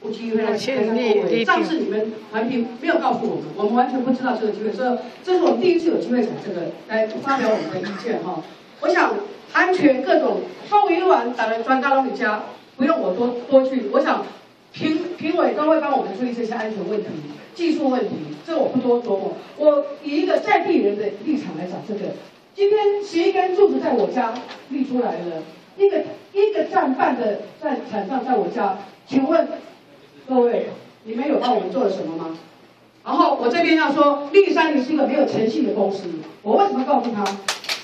有机会来参加过会，上次你们环评没有告诉我们，我们完全不知道这个机会，所以这是我们第一次有机会来发表我们的意见哈。我想安全各种风云完，当然专家都你家，不用我多去。我想评委都会帮我们处理这些安全问题、技术问题，这我不多琢磨。我以一个在地人的立场来讲，这个今天11根柱子在我家立出来了，一个站半的在场上在我家，请问各位，你们有帮我们做了什么吗？然后我这边要说，立山林是一个没有诚信的公司，我为什么告诉他？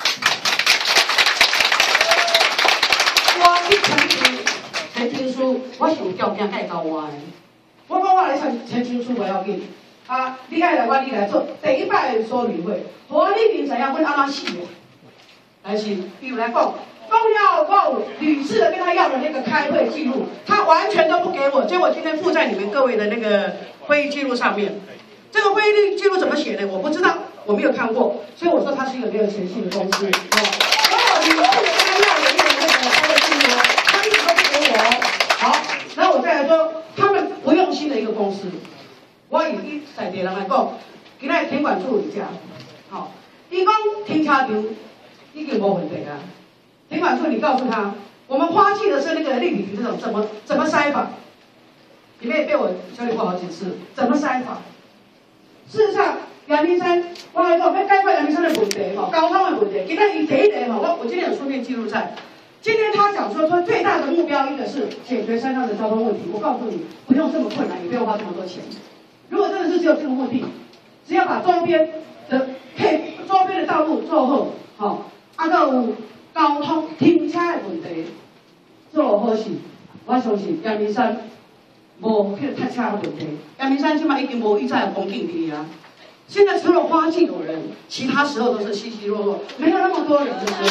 我去澄清书，我是有条件介交我的。我讲我来澄清书不要紧，啊，你爱来我你来做第一摆的说明会，我你明知影阮安怎死的，但是伊有来讲。我有屡次的跟他要了那个开会记录，他完全都不给我，结果今天附在你们各位的那个会议记录上面。这个会议记录怎么写的？我不知道，我没有看过，所以我说他是一个没有诚信的公司。我屡次的跟他要了那个开会记录，他一直都不给我。好，然后我再来说，他们不用心的一个公司。我以在地人来讲，今仔天管处理家，好，伊讲停车场已经无问题啊。停管处，你告诉他，我们花季的是那个立体屏这种怎么筛法？你们也被我修理过好几次，怎么筛法？事实上，阳明山，我来讲要解决阳明山的问题吼，交通的问题。今天第一题吼，我今天有书面记录在。今天他讲说最大的目标一个是解决山上的交通问题。我告诉你，不用这么困难，也不用花这么多钱。如果真的是只有这个目的，只要把周边的道路做好，好，还有交通停车的问题做好事，我相信阳明山无迄个塞车的问题。阳明山现在已经无以前的风景区啊。现在除了花季有人，其他时候都是稀稀落落，没有那么多人的时候。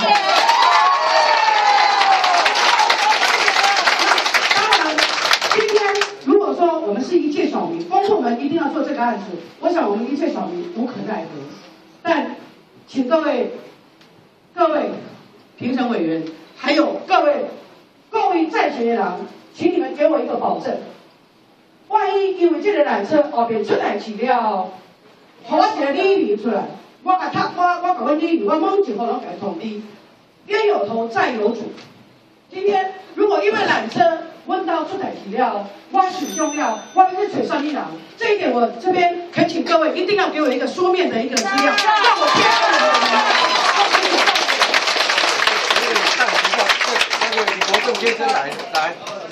当然，今天如果说我们是一介小民，公部门一定要做这个案子，我想我们一介小民无可奈何。但请各位评审委员，还有各位在学的人，请你们给我一个保证。万一因为这个缆车后边出代志了，我一个理由出来，我甲阮理由，我猛一号拢甲通知，冤有头债有主。今天如果因为缆车阮兜出代志了，我始终要我要去找上一人，这一点我这边恳请各位一定要给我一个书面的一个资料，让我贴上国政先生来。